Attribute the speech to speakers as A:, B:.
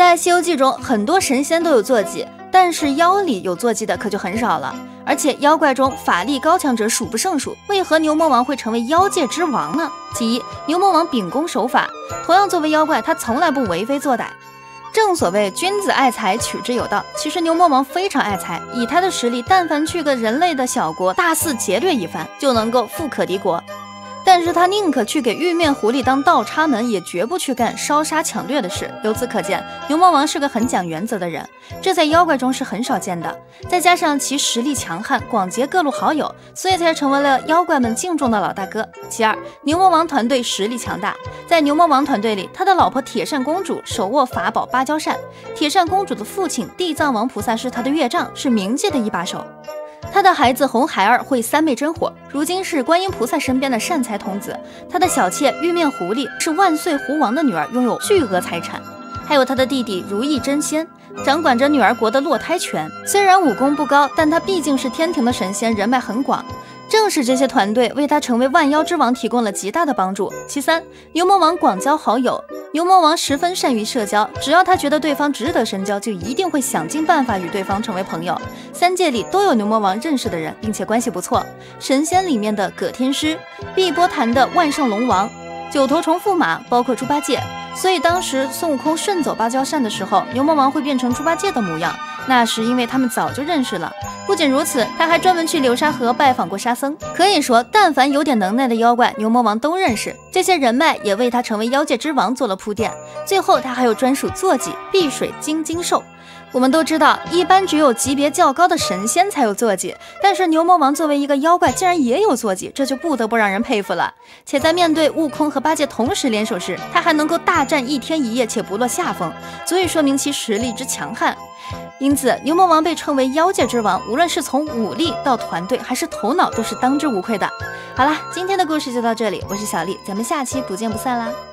A: 在《西游记》中，很多神仙都有坐骑，但是妖里有坐骑的可就很少了。而且妖怪中法力高强者数不胜数，为何牛魔王会成为妖界之王呢？其一，牛魔王秉公守法，同样作为妖怪，他从来不为非作歹。正所谓君子爱财，取之有道。其实牛魔王非常爱财，以他的实力，但凡去个人类的小国，大肆劫掠一番，就能够富可敌国。但是他宁可去给玉面狐狸当倒插门，也绝不去干烧杀抢掠的事。由此可见，牛魔王是个很讲原则的人，这在妖怪中是很少见的。再加上其实力强悍，广结各路好友，所以才成为了妖怪们敬重的老大哥。其二，牛魔王团队实力强大，在牛魔王团队里，他的老婆铁扇公主手握法宝芭蕉扇，铁扇公主的父亲地藏王菩萨是他的岳丈，是冥界的一把手。他的孩子红孩儿会三昧真火，如今是观音菩萨身边的善财童子。他的小妾玉面狐狸是万岁狐王的女儿，拥有巨额财产。还有他的弟弟如意真仙，掌管着女儿国的落胎权。虽然武功不高，但他毕竟是天庭的神仙，人脉很广。正是这些团队为他成为万妖之王提供了极大的帮助。其三，牛魔王广交好友。牛魔王十分善于社交，只要他觉得对方值得深交，就一定会想尽办法与对方成为朋友。三界里都有牛魔王认识的人，并且关系不错。神仙里面的葛天师，碧波潭的万圣龙王，九头虫驸马，包括猪八戒。所以当时孙悟空顺走芭蕉扇的时候，牛魔王会变成猪八戒的模样，那是因为他们早就认识了。不仅如此，他还专门去流沙河拜访过沙僧。可以说，但凡有点能耐的妖怪，牛魔王都认识。这些人脉也为他成为妖界之王做了铺垫。最后，他还有专属坐骑碧水金睛兽。我们都知道，一般只有级别较高的神仙才有坐骑，但是牛魔王作为一个妖怪，竟然也有坐骑，这就不得不让人佩服了。且在面对悟空和八戒同时联手时，他还能够大战1天1夜且不落下风，足以说明其实力之强悍。因此，牛魔王被称为妖界之王，无论是从武力到团队还是头脑，都是当之无愧的。好啦，今天的故事就到这里，我是小丽，咱们下期不见不散啦。